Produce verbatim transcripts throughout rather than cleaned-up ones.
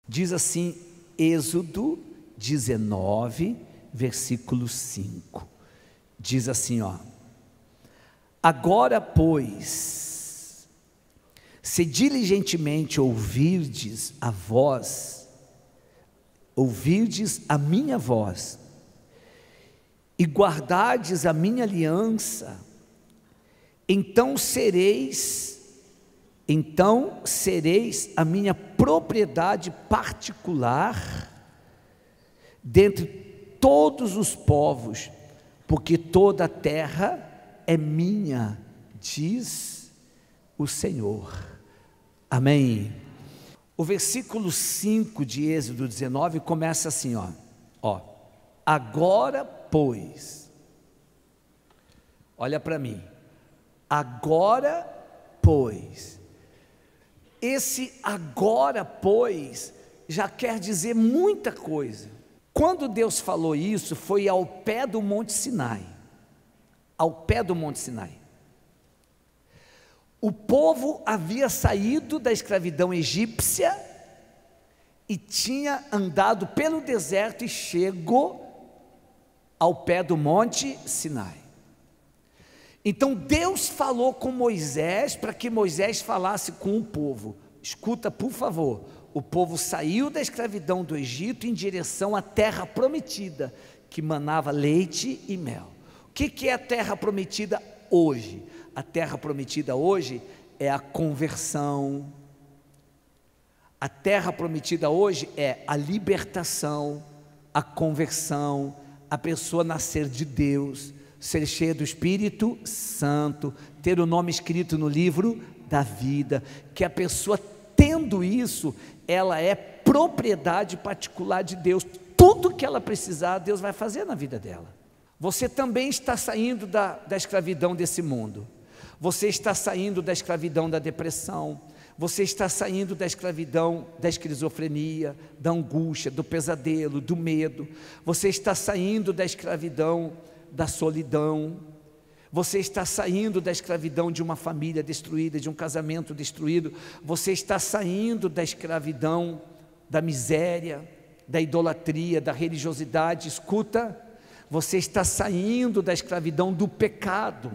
Diz assim, Êxodo dezenove, versículo cinco. Diz assim, ó: agora, pois, se diligentemente ouvirdes a voz, ouvirdes a minha voz, e guardardes a minha aliança, então sereis, então sereis a minha propriedade particular dentre todos os povos, porque toda a terra é minha, diz o Senhor. Amém. O versículo cinco de Êxodo dezenove começa assim, ó, ó, agora pois, olha para mim, agora pois, esse agora pois, já quer dizer muita coisa. Quando Deus falou isso, foi ao pé do Monte Sinai, ao pé do Monte Sinai. O povo havia saído da escravidão egípcia e tinha andado pelo deserto e chegou ao pé do Monte Sinai. Então Deus falou com Moisés para que Moisés falasse com o povo. Escuta, por favor, o povo saiu da escravidão do Egito em direção à terra prometida, que manava leite e mel. O que, que é a terra prometida hoje? A terra prometida hoje é a conversão. A terra prometida hoje é a libertação, a conversão, a pessoa nascer de Deus, ser cheia do Espírito Santo, ter o nome escrito no livro da vida, que a pessoa tendo isso, ela é propriedade particular de Deus. Tudo que ela precisar, Deus vai fazer na vida dela. Você também está saindo da, da escravidão desse mundo. Você está saindo da escravidão da depressão. Você está saindo da escravidão da esquizofrenia, da angústia, do pesadelo, do medo. Você está saindo da escravidão da solidão. Você está saindo da escravidão de uma família destruída, de um casamento destruído. Você está saindo da escravidão da miséria, da idolatria, da religiosidade. Escuta, você está saindo da escravidão do pecado.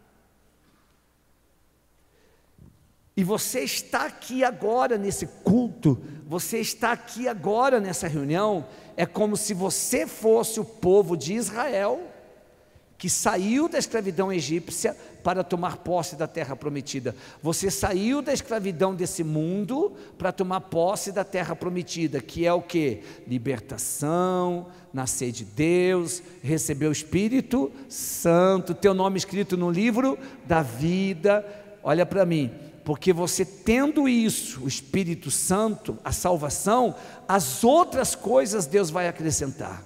E você está aqui agora nesse culto, você está aqui agora nessa reunião, é como se você fosse o povo de Israel, que saiu da escravidão egípcia para tomar posse da terra prometida. Você saiu da escravidão desse mundo para tomar posse da terra prometida, que é o que? Libertação, nascer de Deus, receber o Espírito Santo, teu nome escrito no livro da vida. Olha para mim, porque você tendo isso, o Espírito Santo, a salvação, as outras coisas Deus vai acrescentar.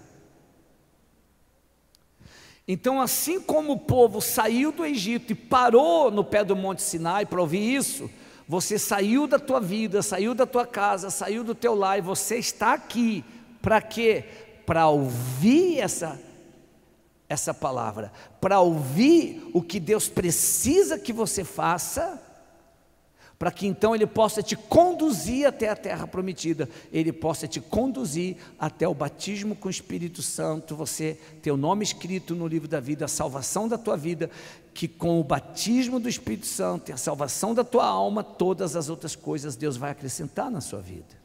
Então, assim como o povo saiu do Egito e parou no pé do Monte Sinai para ouvir isso, você saiu da tua vida, saiu da tua casa, saiu do teu lar, e você está aqui, para quê? Para ouvir essa, essa palavra, para ouvir o que Deus precisa que você faça, para que então Ele possa te conduzir até a terra prometida, Ele possa te conduzir até o batismo com o Espírito Santo, você ter o nome escrito no livro da vida, a salvação da tua vida, que com o batismo do Espírito Santo e a salvação da tua alma, todas as outras coisas Deus vai acrescentar na sua vida.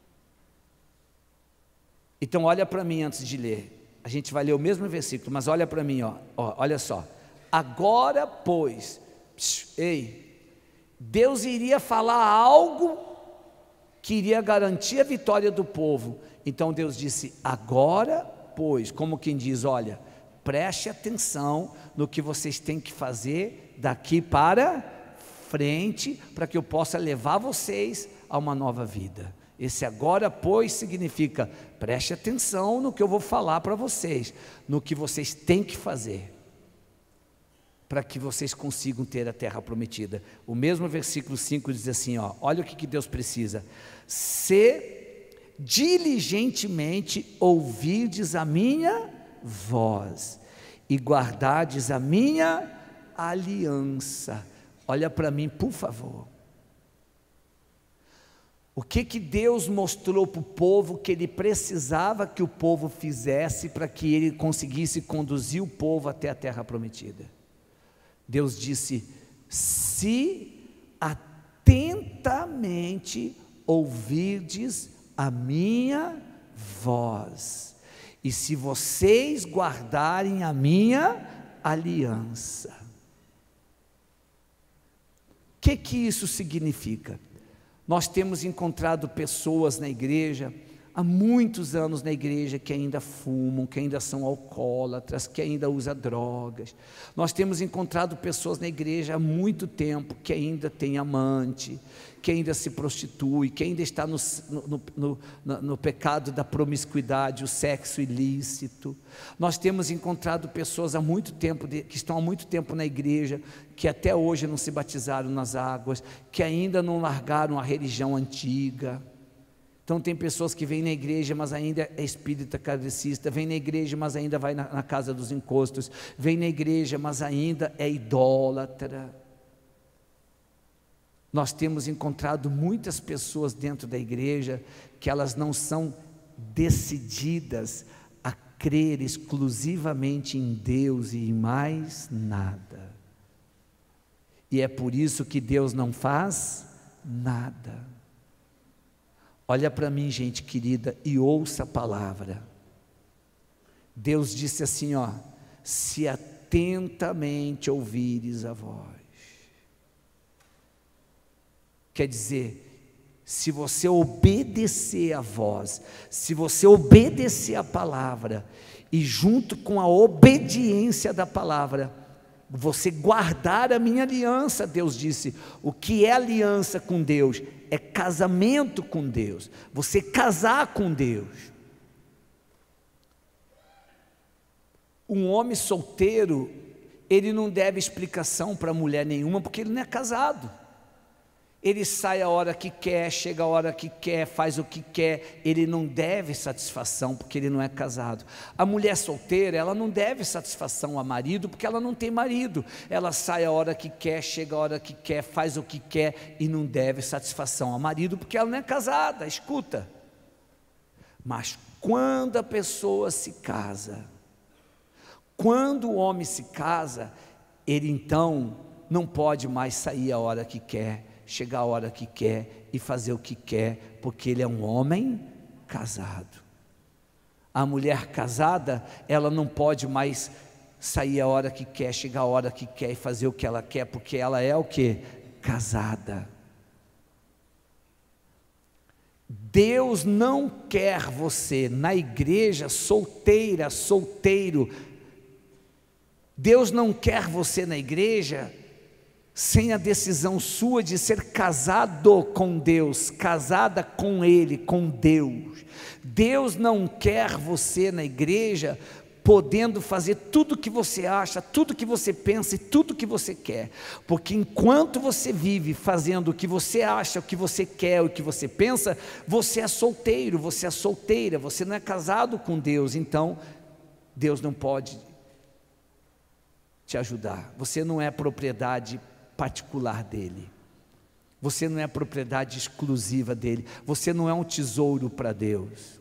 Então olha para mim antes de ler, a gente vai ler o mesmo versículo, mas olha para mim, ó, ó, olha só, agora pois, psh, ei, Deus iria falar algo que iria garantir a vitória do povo. Então Deus disse, agora pois, como quem diz, olha, preste atenção no que vocês têm que fazer daqui para frente, para que eu possa levar vocês a uma nova vida. Esse agora pois significa, preste atenção no que eu vou falar para vocês, no que vocês têm que fazer, para que vocês consigam ter a terra prometida. O mesmo versículo cinco diz assim, ó, olha o que, que Deus precisa, se diligentemente ouvirdes a minha voz, e guardardes a minha aliança. Olha para mim, por favor. O que que Deus mostrou para o povo que Ele precisava que o povo fizesse para que Ele conseguisse conduzir o povo até a terra prometida? Deus disse: se atentamente ouvirdes a minha voz, e se vocês guardarem a minha aliança. O que que isso significa? Nós temos encontrado pessoas na igreja, há muitos anos na igreja, que ainda fumam, que ainda são alcoólatras, que ainda usam drogas. Nós temos encontrado pessoas na igreja há muito tempo, que ainda tem amante, que ainda se prostitui, que ainda está no, no, no, no, no pecado da promiscuidade, o sexo ilícito. Nós temos encontrado pessoas há muito tempo, que estão há muito tempo na igreja, que até hoje não se batizaram nas águas, que ainda não largaram a religião antiga. Então tem pessoas que vêm na igreja, mas ainda é espírita kardecista, vem na igreja, mas ainda vai na, na casa dos encostos, vem na igreja, mas ainda é idólatra. Nós temos encontrado muitas pessoas dentro da igreja, que elas não são decididas a crer exclusivamente em Deus e em mais nada, e é por isso que Deus não faz nada. Olha para mim, gente querida, e ouça a palavra. Deus disse assim, ó: se atentamente ouvires a voz. Quer dizer, se você obedecer a voz, se você obedecer a palavra, e junto com a obediência da palavra, você guardar a minha aliança. Deus disse: o que é aliança com Deus? É casamento com Deus, você casar com Deus. Um homem solteiro, ele não deve explicação para mulher nenhuma, porque ele não é casado. Ele sai a hora que quer, chega a hora que quer, faz o que quer, ele não deve satisfação, porque ele não é casado. A mulher solteira, ela não deve satisfação a marido, porque ela não tem marido. Ela sai a hora que quer, chega a hora que quer, faz o que quer, e não deve satisfação a marido, porque ela não é casada. Escuta, mas quando a pessoa se casa, quando o homem se casa, ele então não pode mais sair a hora que quer, chegar a hora que quer e fazer o que quer, porque ele é um homem casado. A mulher casada, ela não pode mais sair a hora que quer, chegar a hora que quer e fazer o que ela quer, porque ela é o que? Casada. Deus não quer você na igreja solteira, solteiro. Deus não quer você na igreja sem a decisão sua de ser casado com Deus, casada com Ele, com Deus. Deus não quer você na igreja podendo fazer tudo o que você acha, tudo que você pensa e tudo que você quer, porque enquanto você vive fazendo o que você acha, o que você quer, o que você pensa, você é solteiro, você é solteira, você não é casado com Deus. Então Deus não pode te ajudar, você não é propriedade particular dele, você não é propriedade exclusiva dele, você não é um tesouro para Deus.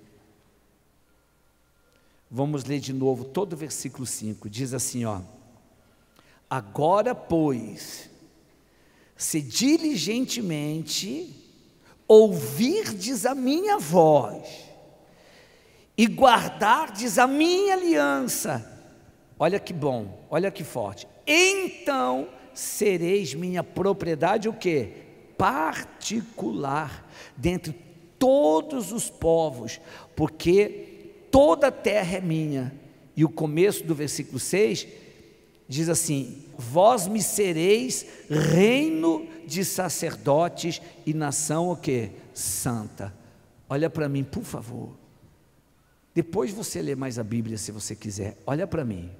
Vamos ler de novo todo o versículo cinco, diz assim, ó: agora pois, se diligentemente ouvirdes a minha voz, e guardardes a minha aliança, olha que bom, olha que forte, então sereis minha propriedade, o que? Particular, dentre todos os povos, porque toda a terra é minha. E o começo do versículo seis diz assim: vós me sereis reino de sacerdotes e nação o que? Santa. Olha para mim, por favor, depois você lê mais a Bíblia se você quiser, olha para mim.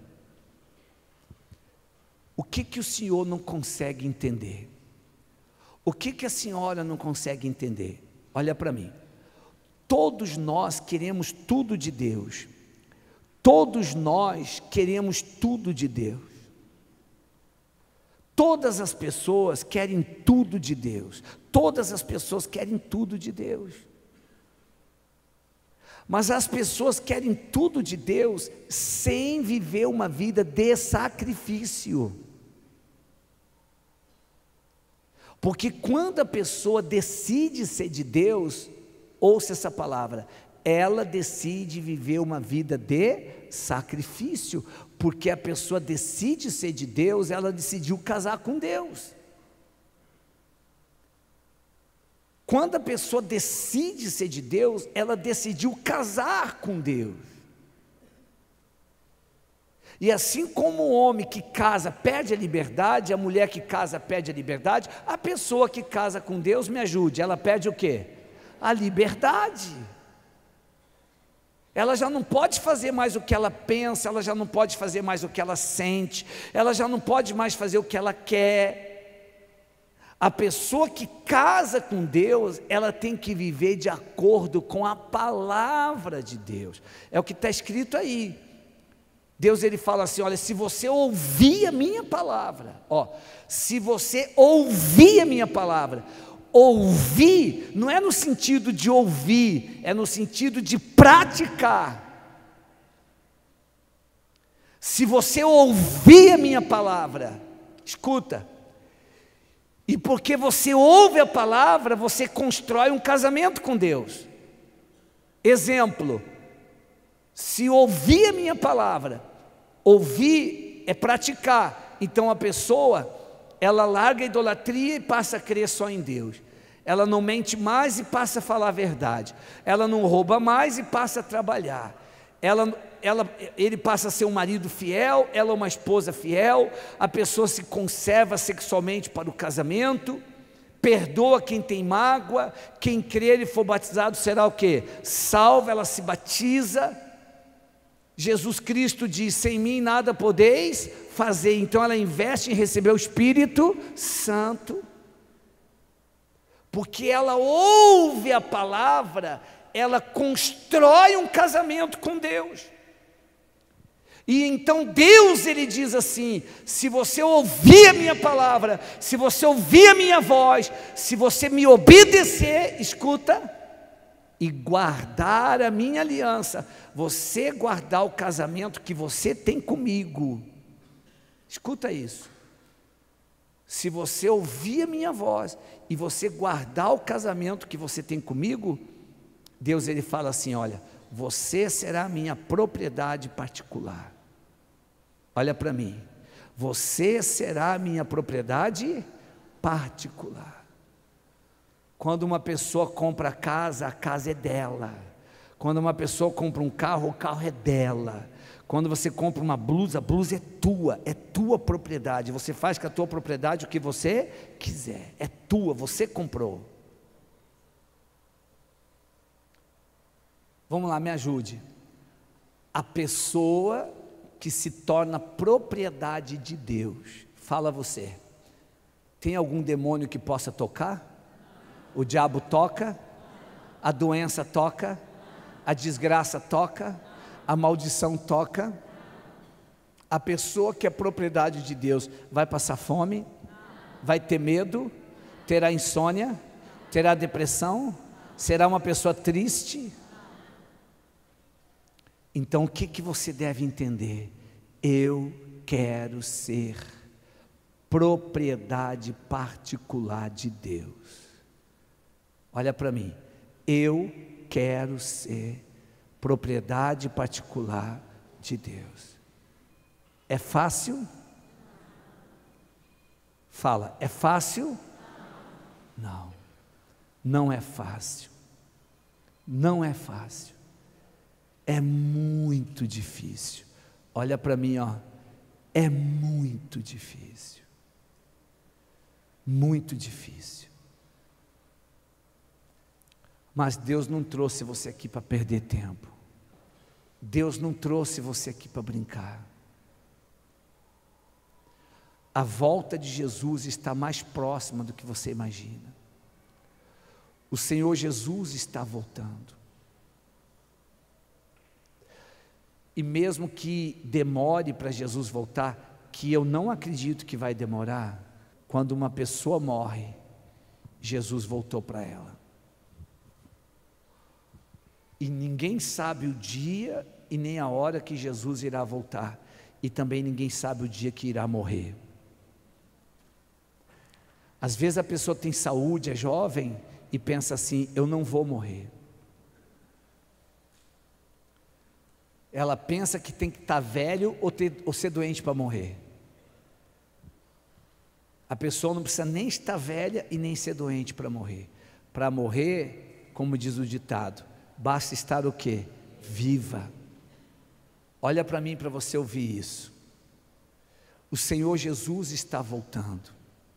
O que que o senhor não consegue entender? O que que a senhora não consegue entender? Olha para mim. Todos nós queremos tudo de Deus. Todos nós queremos tudo de Deus. Todas as pessoas querem tudo de Deus, todas as pessoas querem tudo de Deus, mas as pessoas querem tudo de Deus sem viver uma vida de sacrifício, porque quando a pessoa decide ser de Deus, ouça essa palavra, ela decide viver uma vida de sacrifício, porque a pessoa decide ser de Deus, ela decidiu casar com Deus. Quando a pessoa decide ser de Deus, ela decidiu casar com Deus. E assim como o homem que casa perde a liberdade, a mulher que casa perde a liberdade, a pessoa que casa com Deus, me ajude, ela perde o quê? A liberdade. Ela já não pode fazer mais o que ela pensa, ela já não pode fazer mais o que ela sente, ela já não pode mais fazer o que ela quer. A pessoa que casa com Deus, ela tem que viver de acordo com a palavra de Deus. É o que está escrito aí. Deus, ele fala assim, olha, se você ouvir a minha palavra, ó, se você ouvir a minha palavra, ouvir não é no sentido de ouvir, é no sentido de praticar. Se você ouvir a minha palavra, escuta, e porque você ouve a palavra, você constrói um casamento com Deus. Exemplo, se ouvir a minha palavra, ouvir é praticar, então a pessoa, ela larga a idolatria e passa a crer só em Deus. Ela não mente mais e passa a falar a verdade. Ela não rouba mais e passa a trabalhar. Ela, ela, ele passa a ser um marido fiel, ela uma esposa fiel. A pessoa se conserva sexualmente para o casamento, perdoa quem tem mágoa, quem crer e for batizado será o quê? Salvo, ela se batiza. Jesus Cristo diz, sem mim nada podeis fazer, então ela investe em receber o Espírito Santo, porque ela ouve a palavra, ela constrói um casamento com Deus, e então Deus, ele diz assim, se você ouvir a minha palavra, se você ouvir a minha voz, se você me obedecer, escuta, e guardar a minha aliança, você guardar o casamento que você tem comigo, escuta isso, se você ouvir a minha voz, e você guardar o casamento que você tem comigo, Deus, ele fala assim, olha, você será a minha propriedade particular, olha para mim, você será a minha propriedade particular. Quando uma pessoa compra casa, a casa é dela. Quando uma pessoa compra um carro, o carro é dela. Quando você compra uma blusa, a blusa é tua, é tua propriedade. Você faz com a tua propriedade o que você quiser, é tua, você comprou. Vamos lá, me ajude. A pessoa que se torna propriedade de Deus, fala você, tem algum demônio que possa tocar? O diabo toca, a doença toca, a desgraça toca, a maldição toca. A pessoa que é propriedade de Deus vai passar fome, vai ter medo, terá insônia, terá depressão, será uma pessoa triste. Então o que, que você deve entender? Eu quero ser propriedade particular de Deus. Olha para mim, eu quero ser propriedade particular de Deus. É fácil? Fala, é fácil? Não, não é fácil, não é fácil, é muito difícil. Olha para mim, ó, é muito difícil, muito difícil. Mas Deus não trouxe você aqui para perder tempo. Deus não trouxe você aqui para brincar. A volta de Jesus está mais próxima do que você imagina. O Senhor Jesus está voltando. E mesmo que demore para Jesus voltar, que eu não acredito que vai demorar, quando uma pessoa morre, Jesus voltou para ela. E ninguém sabe o dia e nem a hora que Jesus irá voltar. E também ninguém sabe o dia que irá morrer. Às vezes a pessoa tem saúde, é jovem, e pensa assim: eu não vou morrer. Ela pensa que tem que estar velho ou, ter, ou ser doente para morrer. A pessoa não precisa nem estar velha e nem ser doente para morrer. Para morrer, como diz o ditado, basta estar o quê? Viva. Olha para mim para você ouvir isso. O Senhor Jesus está voltando.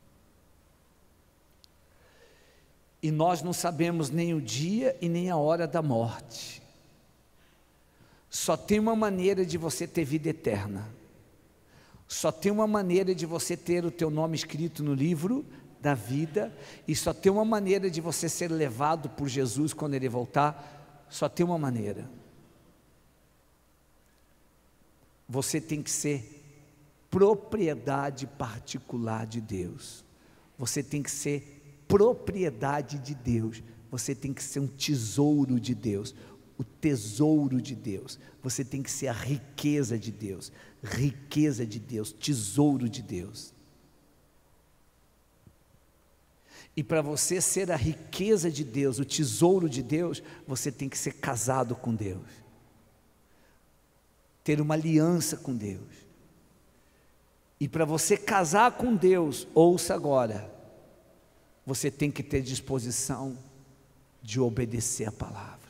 E nós não sabemos nem o dia e nem a hora da morte. Só tem uma maneira de você ter vida eterna. Só tem uma maneira de você ter o teu nome escrito no livro da vida. E só tem uma maneira de você ser levado por Jesus quando Ele voltar. Só tem uma maneira. Você tem que ser propriedade particular de Deus. Você tem que ser propriedade de Deus. Você tem que ser um tesouro de Deus. O tesouro de Deus. Você tem que ser a riqueza de Deus. Riqueza de Deus, tesouro de Deus. E para você ser a riqueza de Deus, o tesouro de Deus, você tem que ser casado com Deus. Ter uma aliança com Deus. E para você casar com Deus, ouça agora, você tem que ter disposição de obedecer a palavra.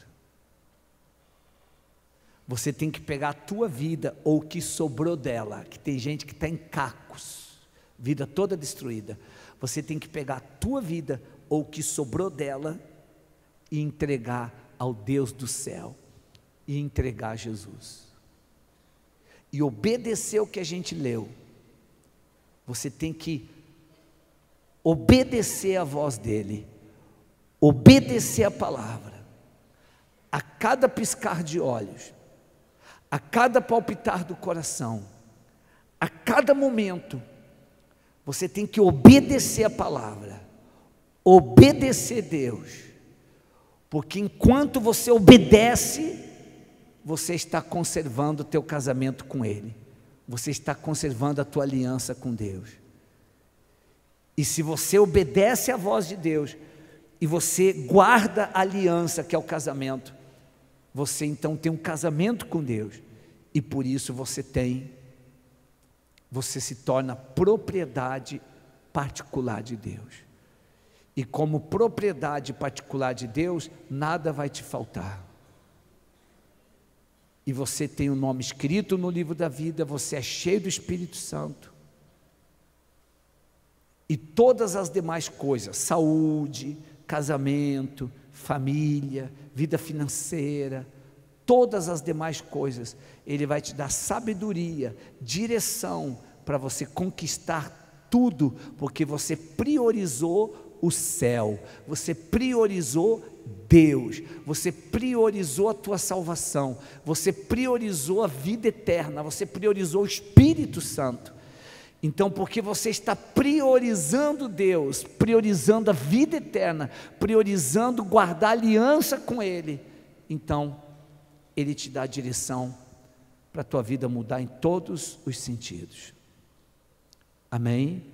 Você tem que pegar a tua vida, ou o que sobrou dela, que tem gente que está em cacos, vida toda destruída. Você tem que pegar a tua vida, ou o que sobrou dela, e entregar ao Deus do céu, e entregar a Jesus. E obedecer o que a gente leu. Você tem que obedecer a voz dEle, obedecer a palavra, a cada piscar de olhos, a cada palpitar do coração, a cada momento, você tem que obedecer a palavra, obedecer a Deus, porque enquanto você obedece, você está conservando o teu casamento com Ele, você está conservando a tua aliança com Deus. E se você obedece à voz de Deus, e você guarda a aliança que é o casamento, você então tem um casamento com Deus, e por isso você tem, você se torna propriedade particular de Deus. E como propriedade particular de Deus, nada vai te faltar. E você tem o nome escrito no livro da vida, você é cheio do Espírito Santo. E todas as demais coisas, saúde, casamento, família, vida financeira, todas as demais coisas, Ele vai te dar sabedoria, direção, para você conquistar tudo, porque você priorizou o céu, você priorizou Deus, você priorizou a tua salvação, você priorizou a vida eterna, você priorizou o Espírito Santo. Então, porque você está priorizando Deus, priorizando a vida eterna, priorizando guardar aliança com Ele, então Ele te dá a direção para a tua vida mudar em todos os sentidos. Amém?